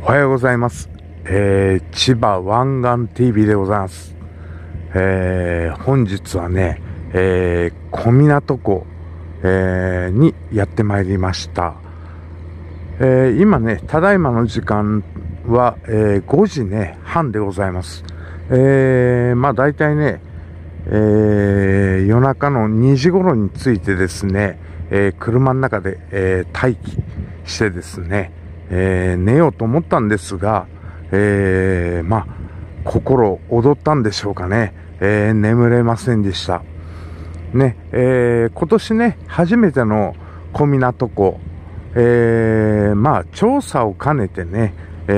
おはようございます。千葉湾岸 TV でございます。本日はね、小湊湖、にやってまいりました。今ね、ただいまの時間は、5時ね、半でございます。まあ大体ね、夜中の2時頃についてですね、車の中で、待機してですね、寝ようと思ったんですが、まあ心躍ったんでしょうかね、眠れませんでしたね。今年ね初めての小湊湖、まあ調査を兼ねてね、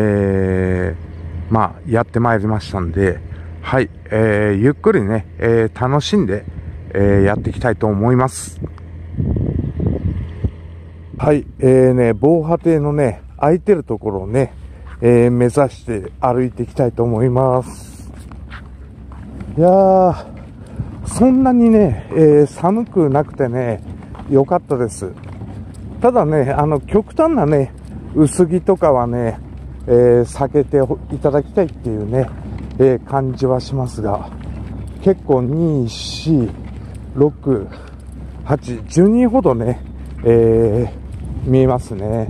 まあやってまいりましたんで、はい、ゆっくりね、楽しんで、やっていきたいと思います。はい、ね、防波堤のね、空いてるところをね、目指して歩いていきたいと思います。いやー、そんなにね、寒くなくてね、良かったです。ただね、極端なね、薄着とかはね、避けていただきたいっていうね、感じはしますが、結構2、4、6、8、10人ほどね、見えますね。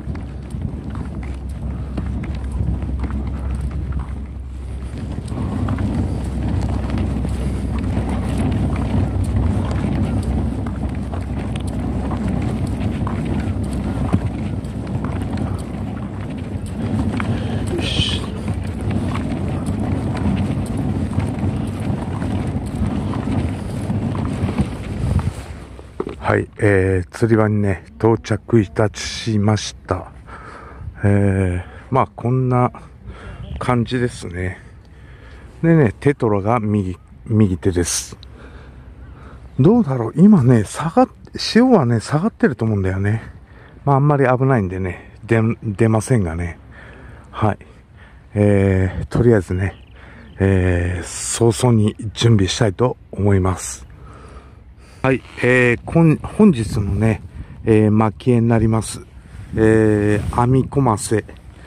はい、釣り場にね、到着いたしました。まあ、こんな感じですね。でね、テトラが右手です。どうだろう今ね、潮はね、下がってると思うんだよね。まあ、あんまり危ないんでね、出ませんがね。はい。とりあえずね、早々に準備したいと思います。はい、本日のね、蒔絵になります。編み込ませ。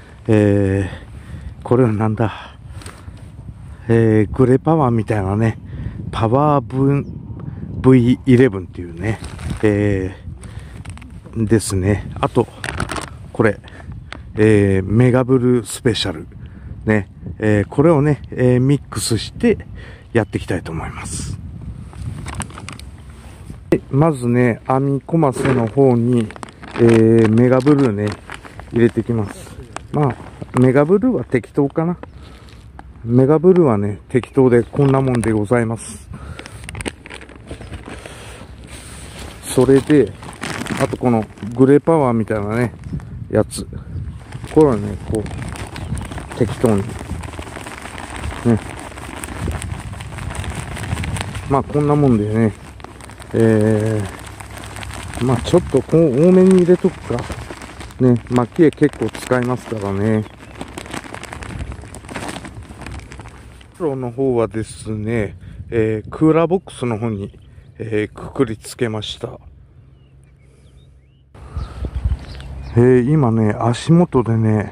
これはなんだ。グレパワーみたいなね、パワーV11 っていうね、ですね。あと、これ、メガブルースペシャル。ね、これをね、ミックスしてやっていきたいと思います。まずね、編み込ませの方に、メガブルーね、入れていきます。まあ、メガブルーは適当かな。メガブルーはね、適当でこんなもんでございます。それで、あとこのグレーパワーみたいなね、やつ。これはね、こう、適当に。ね。まあ、こんなもんでね、まあちょっと多めに入れとくか。ね、蒔絵結構使いますからね。袋の方はですね、クーラーボックスの方に、くくりつけました。今ね、足元でね、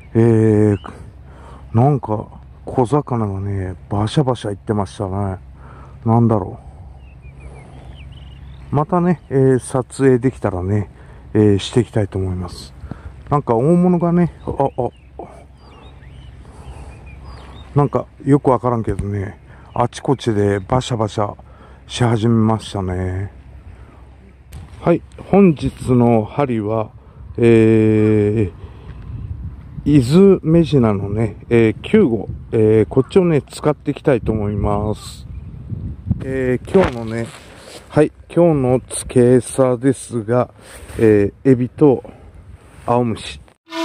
なんか小魚がね、バシャバシャいってましたね。なんだろう。またね、撮影できたらね、していきたいと思います。なんか大物がね、なんかよくわからんけどね、あちこちでバシャバシャし始めましたね。はい、本日の針は、伊豆メジナのね、9号、こっちをね、使っていきたいと思います。今日のね、はい、今日の付け餌ですが、エビと青虫。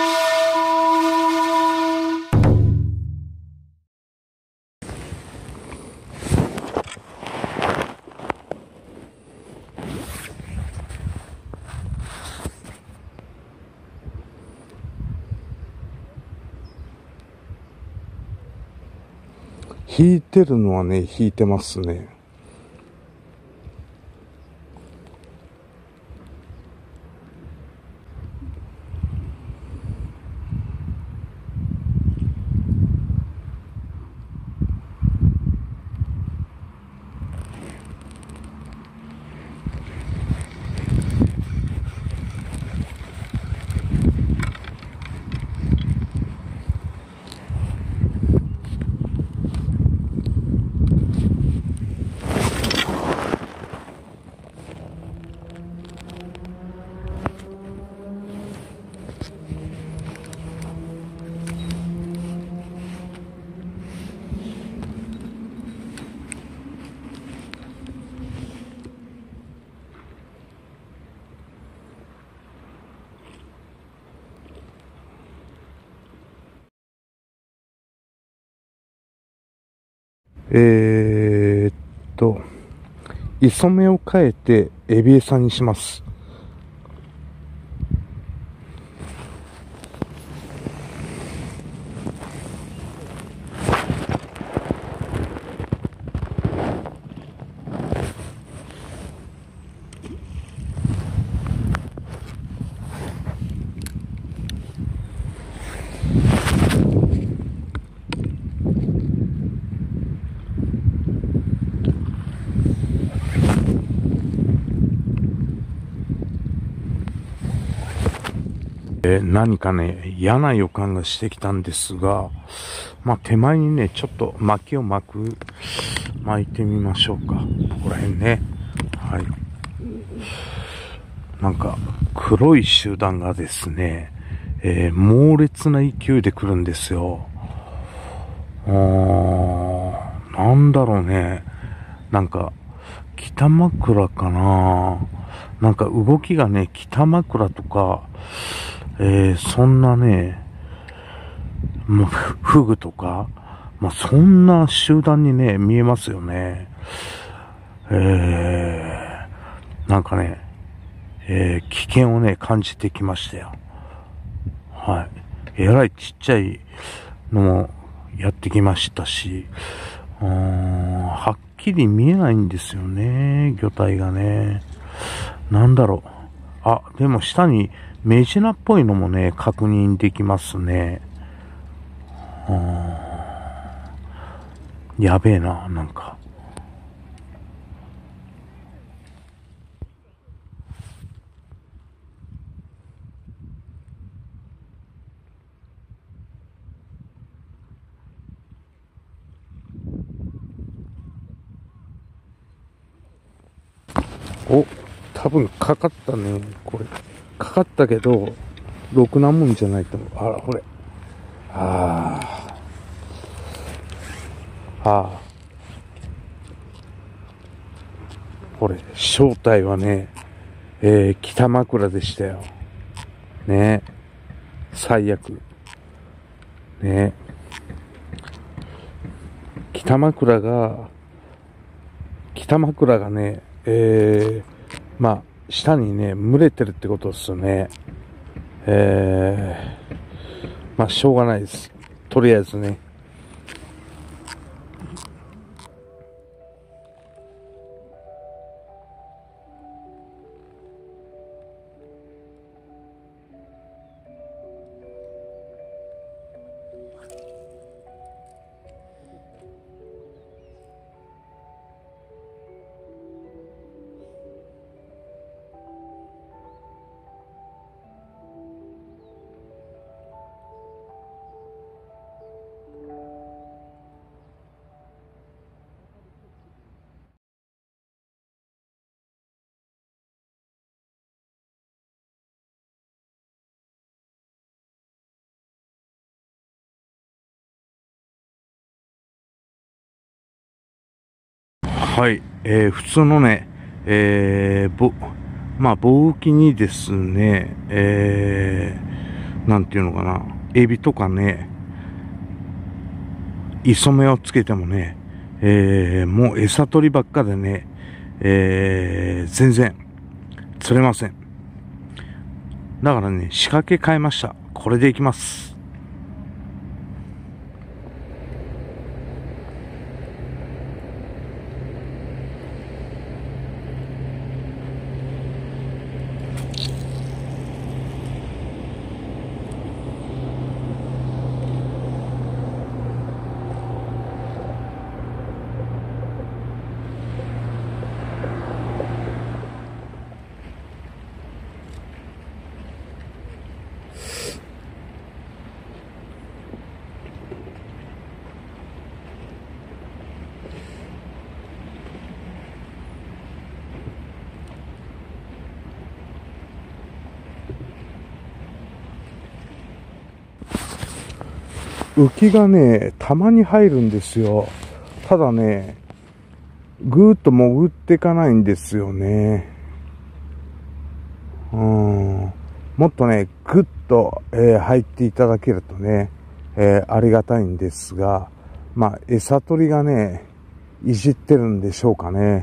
引いてるのはね、引いてますね。 えーっと、磯目を変えてエビ餌にします。何かね、嫌な予感がしてきたんですが、まあ、手前にね、ちょっと巻きを巻いてみましょうか。ここら辺ね。はい。なんか、黒い集団がですね、猛烈な勢いで来るんですよ。なんだろうね。なんか、北枕かな。なんか動きがね、北枕とか、そんなね、もうフグとか、まあ、そんな集団にね、見えますよね。なんかね、危険をね、感じてきましたよ。はい。えらいちっちゃいのもやってきましたし、はっきり見えないんですよね、魚体がね。なんだろう。あ、でも下にメジナっぽいのもね、確認できますね。やべえな、なんか。お、多分かかったね、これ。かかったけど、ろくなもんじゃないと思う。あら、これ。これ、正体はね、北枕でしたよ。ね。最悪。ね。北枕がね、まあ、下にね、群れてるってことですよね。まあ、しょうがないです。とりあえずね。はい、普通のね、まあ、棒浮きにですね、なんていうのかな、エビとかね、磯目をつけてもね、もう餌取りばっかでね、全然釣れません。だからね、仕掛け変えました。これでいきます。浮きがね、たまに入るんですよ。ただね、ぐーっと潜っていかないんですよね。もっとね、ぐっと、入っていただけるとね、ありがたいんですが、まあ、餌取りがね、 いじってるんでしょうかね。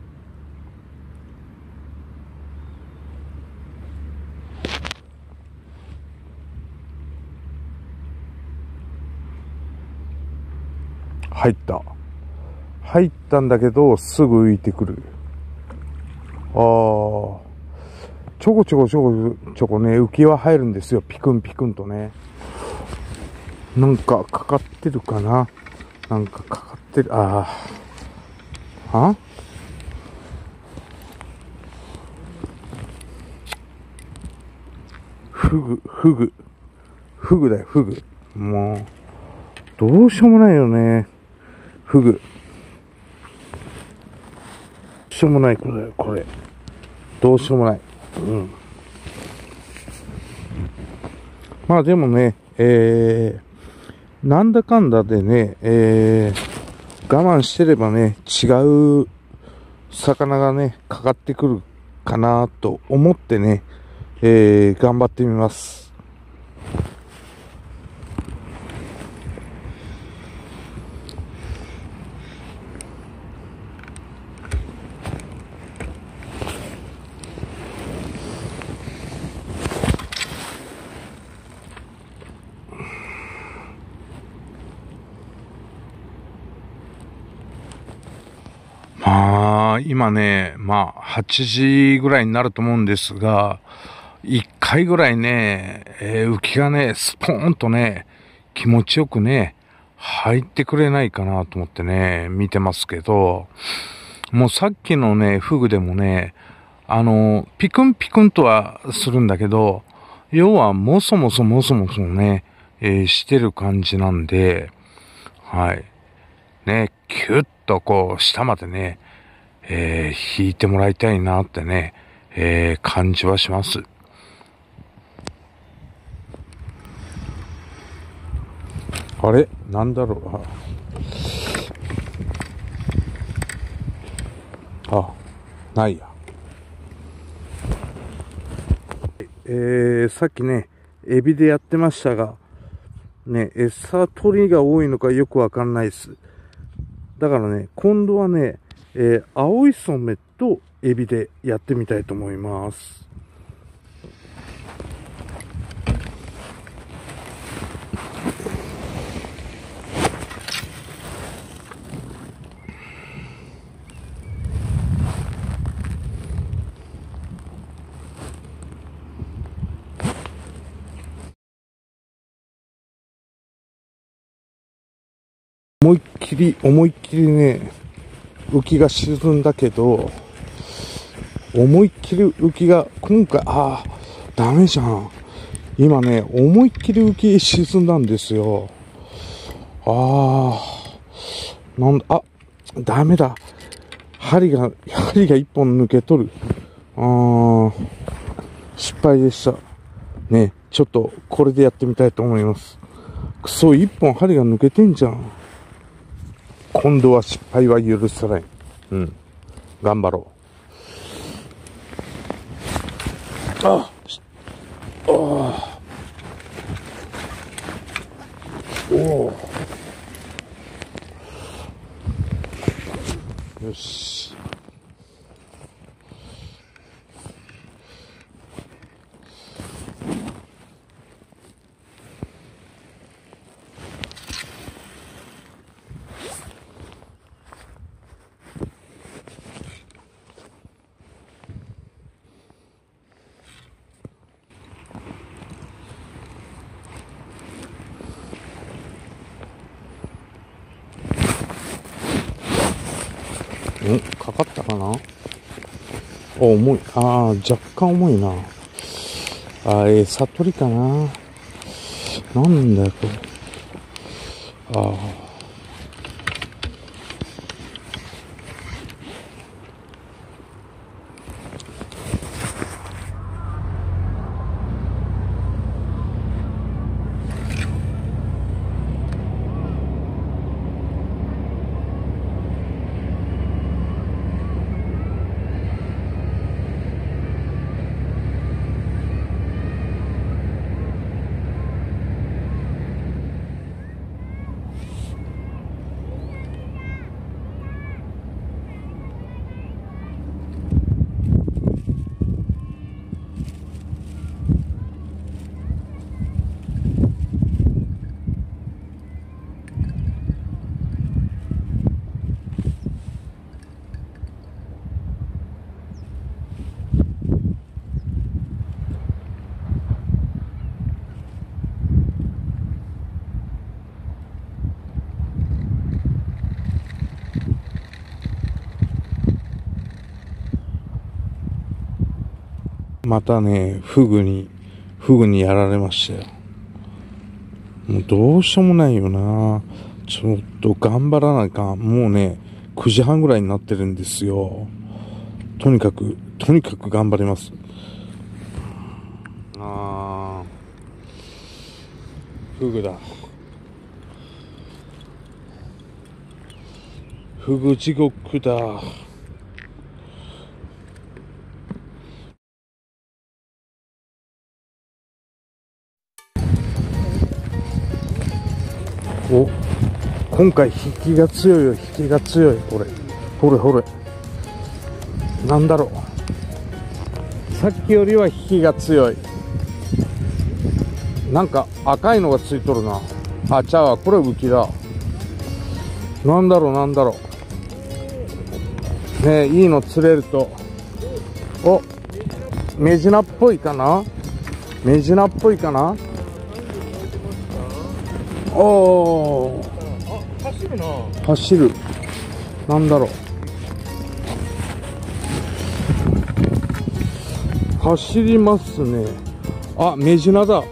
入ったんだけど、すぐ浮いてくる。ちょこちょこね、浮きは入るんですよ。ピクンピクンとね。なんかかかってるかな。なんかかかってる。フグだよ、フグ。もう、どうしようもないよね。フグ。どうしようもない、これ。どうしようもない。うん。まあでもね、なんだかんだでね、我慢してればね、違う魚がね、かかってくるかなと思ってね、頑張ってみます。今ね、8時ぐらいになると思うんですが、1回ぐらいね、浮きがね、スポーンとね、気持ちよくね、入ってくれないかなと思ってね、見てますけど、もうさっきのね、フグでもね、ピクンピクンとはするんだけど、要はもそもそね、してる感じなんで、はい。ね、キュッとこう、下までね、引いてもらいたいなってね、感じはします。あれなんだろう。ないや。さっきね、エビでやってましたが、ね、餌取りが多いのかよくわかんないです。だからね、今度はね、青い染めとエビでやってみたいと思います。思いっきりね、浮きが沈んだけど、思いっきり浮きが、今回、ダメじゃん。今ね、思いっきり浮き沈んだんですよ。ダメだ。針が一本抜けとる。失敗でした。ね、ちょっと、これでやってみたいと思います。くそ、一本針が抜けてんじゃん。今度は失敗は許さない。うん。頑張ろう。よし。かかったかな。重い。若干重いな。餌取りかな。なんだよ、これ。 またね、フグにやられましたよ。もうどうしようもないよな。ちょっと頑張らないかん。もうね、9時半ぐらいになってるんですよ。とにかく頑張ります。フグだ。フグ地獄だ。お、今回引きが強いよ、引きが強い。これほれなんだろう、さっきよりは引きが強い。なんか赤いのがついとるな。あ、ちゃうわ、これ浮きだ。なんだろうね。いいの釣れると。お、メジナっぽいかな。おー、 走るな。 走る。なんだろう、走りますね。あ、メジナだ。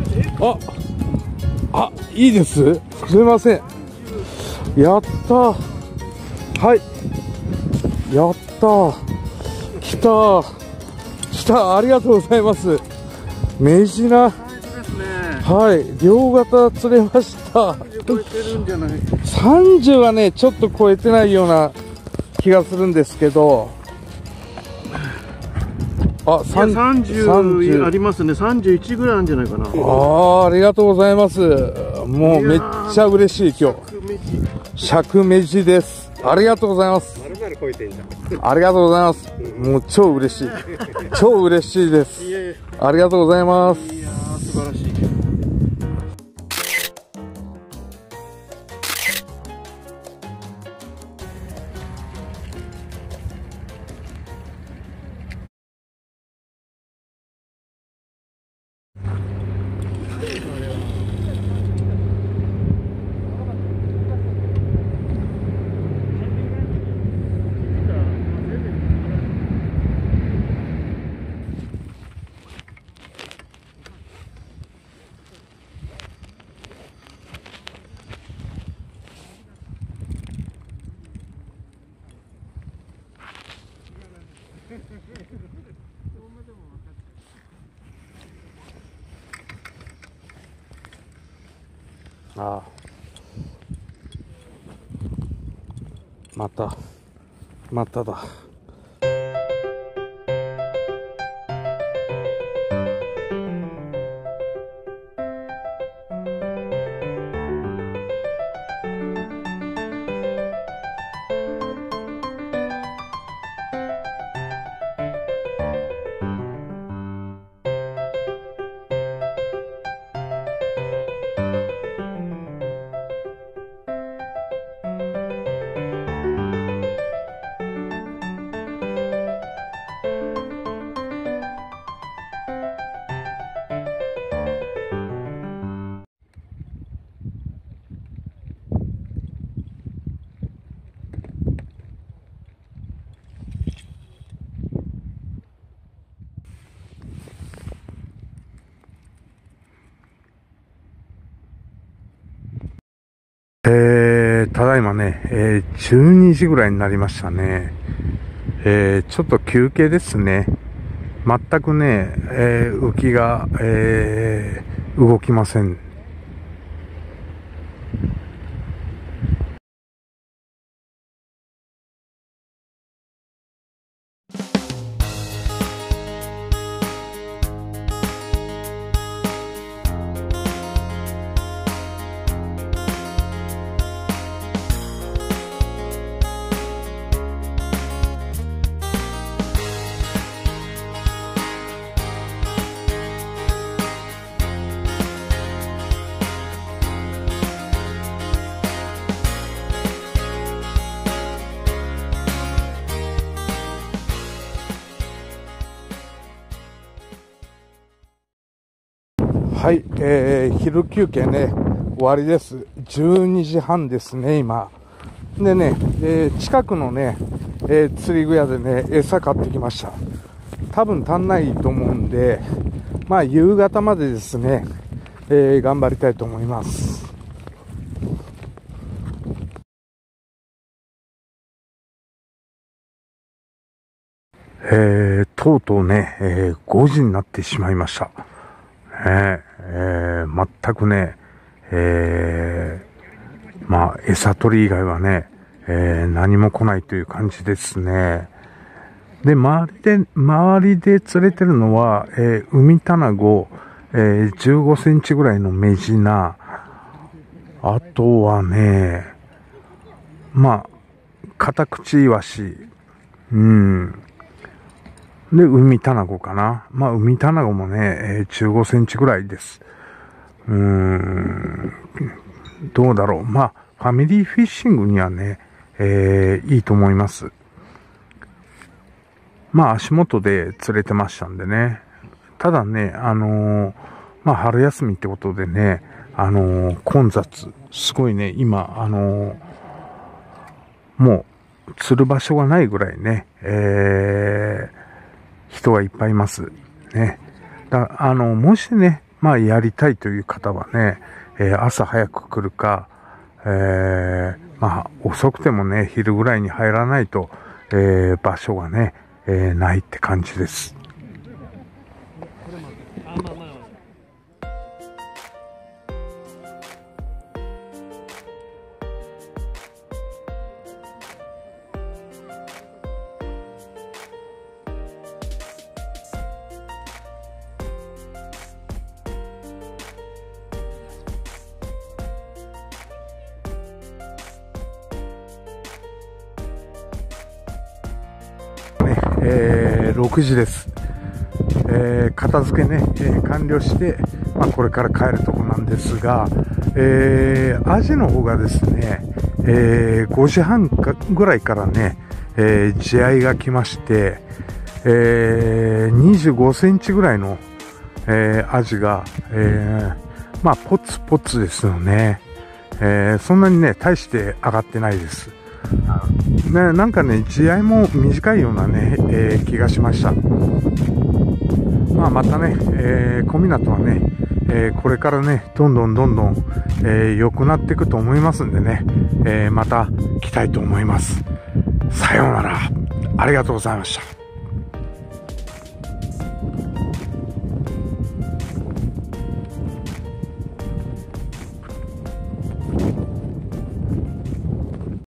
あ、いいです。すいません。やったー。はい。やったー。来た。ありがとうございます。メジナ。はい。両型釣れました。 超えてるんじゃない ？30はね、ちょっと超えてないような気がするんですけど。あ、 30ありますね。31ぐらいあるんじゃないかな。 ありがとうございます。もうめっちゃ嬉しい今日。尺メジです。ありがとうございます。 超えてんじゃん。 ありがとうございます。もう超嬉しいです。ありがとうございます。 いやー、素晴らしい。 ああ、まただ。ただいまね、12時ぐらいになりましたね。ちょっと休憩ですね。全くね、浮きが、動きません。はい、昼休憩ね、終わりです。12時半ですね、今。でね、近くのね、釣り具屋でね、餌買ってきました。 多分足んないと思うんで、まあ夕方までですね、頑張りたいと思います。とうとうね、5時になってしまいました。全くね、まあ餌取り以外はね、何も来ないという感じですね。で、周りで釣れてるのは、ウミタナゴ、15センチぐらいのメジナ、あとはね、まあ、カタクチイワシ、で、ウミタナゴかな。まあ、ウミタナゴもね、15センチぐらいです。どうだろう。まあ、ファミリーフィッシングにはね、いいと思います。まあ、足元で釣れてましたんでね。ただね、まあ、春休みってことでね、混雑。すごいね、今、もう、釣る場所がないぐらいね、人がいっぱいいます。ね。もしね、まあ、やりたいという方はね、朝早く来るか、まあ、遅くてもね、昼ぐらいに入らないと、場所がね、ないって感じです。6時です。片付けね、完了して、まあ、これから帰るとこなんですが、アジの方がですね、5時半ぐらいからね、地合いが来まして、25センチぐらいの、アジが、まあ、ポツポツですよね。そんなにね、大して上がってないです。ね、なんかね、地合いも短いようなね、気がしました。まあ、またね、小湊はね、これからね、どんどん、良くなっていくと思いますんでね、また来たいと思います。さようなら。ありがとうございました。